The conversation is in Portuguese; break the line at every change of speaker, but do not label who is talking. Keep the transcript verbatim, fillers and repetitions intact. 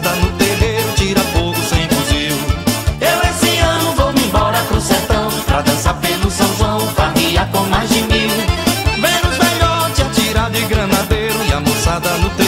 moçada no terreiro tira fogo sem fuzil. Eu esse ano vou me embora pro sertão pra dançar pelo São João, farria com mais de mil. Ver os velhotes atirar de granadeiro e a moçada no terreiro